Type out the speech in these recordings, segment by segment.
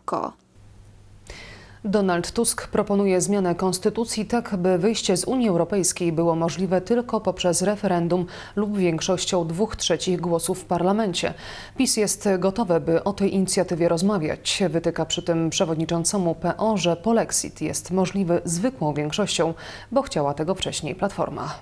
szybko. Donald Tusk proponuje zmianę konstytucji tak, by wyjście z Unii Europejskiej było możliwe tylko poprzez referendum lub większością 2/3 głosów w parlamencie. PiS jest gotowe, by o tej inicjatywie rozmawiać. Wytyka przy tym przewodniczącemu PO, że polexit jest możliwy zwykłą większością, bo chciała tego wcześniej Platforma.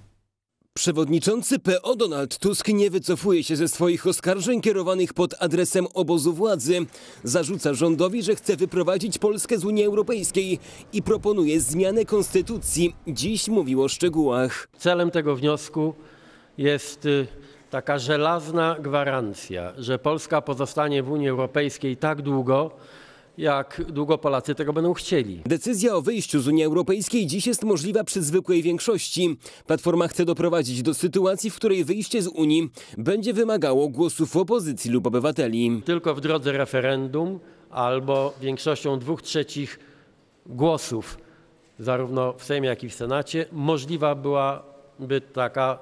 Przewodniczący PO Donald Tusk nie wycofuje się ze swoich oskarżeń kierowanych pod adresem obozu władzy. Zarzuca rządowi, że chce wyprowadzić Polskę z Unii Europejskiej i proponuje zmianę konstytucji. Dziś mówił o szczegółach. Celem tego wniosku jest taka żelazna gwarancja, że Polska pozostanie w Unii Europejskiej tak długo, jak długo Polacy tego będą chcieli. Decyzja o wyjściu z Unii Europejskiej dziś jest możliwa przy zwykłej większości. Platforma chce doprowadzić do sytuacji, w której wyjście z Unii będzie wymagało głosów opozycji lub obywateli. Tylko w drodze referendum albo większością 2/3 głosów, zarówno w Sejmie, jak i w Senacie, możliwa byłaby taka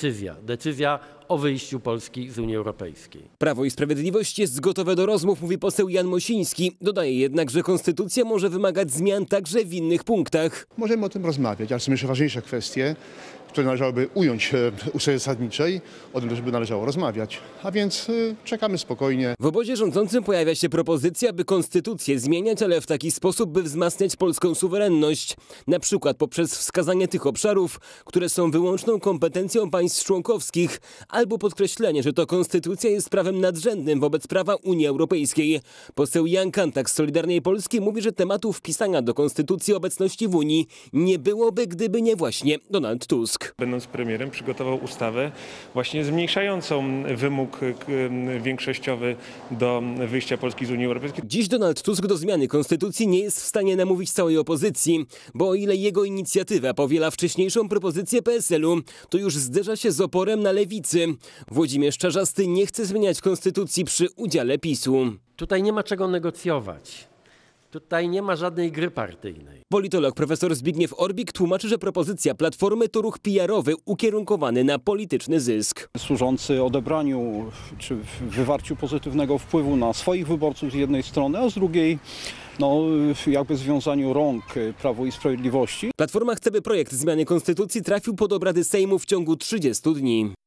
decyzja o wyjściu Polski z Unii Europejskiej. Prawo i Sprawiedliwość jest gotowe do rozmów, mówi poseł Jan Mosiński. Dodaje jednak, że konstytucja może wymagać zmian także w innych punktach. Możemy o tym rozmawiać, ale są jeszcze ważniejsze kwestie, które należałoby ująć w ustawie zasadniczej. O tym też by należało rozmawiać. A więc czekamy spokojnie. W obozie rządzącym pojawia się propozycja, by konstytucję zmieniać, ale w taki sposób, by wzmacniać polską suwerenność. Na przykład poprzez wskazanie tych obszarów, które są wyłączną kompetencją państw członkowskich, albo podkreślenie, że to konstytucja jest prawem nadrzędnym wobec prawa Unii Europejskiej. Poseł Jan Kantak z Solidarnej Polski mówi, że tematu wpisania do konstytucji obecności w Unii nie byłoby, gdyby nie właśnie Donald Tusk. Będąc premierem, przygotował ustawę właśnie zmniejszającą wymóg większościowy do wyjścia Polski z Unii Europejskiej. Dziś Donald Tusk do zmiany konstytucji nie jest w stanie namówić całej opozycji, bo o ile jego inicjatywa powiela wcześniejszą propozycję PSL-u, to już zderza się z oporem na lewicy. Włodzimierz Czarzasty nie chce zmieniać konstytucji przy udziale PiS-u. Tutaj nie ma czego negocjować. Tutaj nie ma żadnej gry partyjnej. Politolog profesor Zbigniew Orbik tłumaczy, że propozycja Platformy to ruch PR-owy ukierunkowany na polityczny zysk. Służący odebraniu czy wywarciu pozytywnego wpływu na swoich wyborców z jednej strony, a z drugiej jakby związaniu rąk Prawu i Sprawiedliwości. Platforma chce, by projekt zmiany konstytucji trafił pod obrady Sejmu w ciągu 30 dni.